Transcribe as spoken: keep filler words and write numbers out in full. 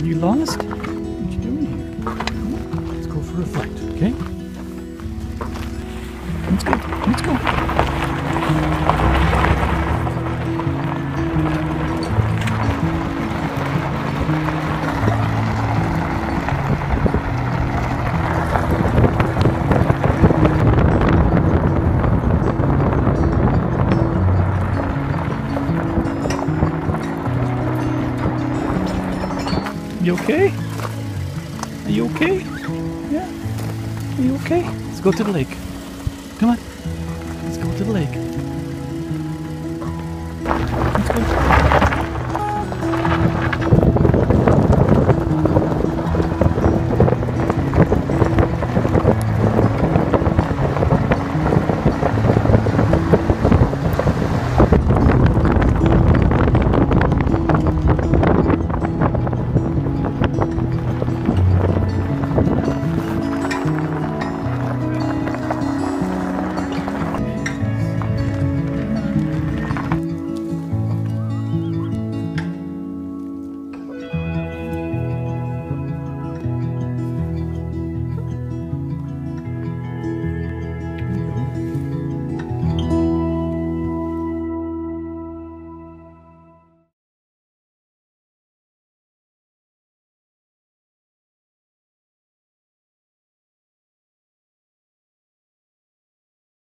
You lost? What you doing here? Come on, let's go for a flight, okay? Let's go. Let's go. You okay? Are you okay? Yeah? Are you okay? Let's go to the lake. Come on. Let's go to the lake.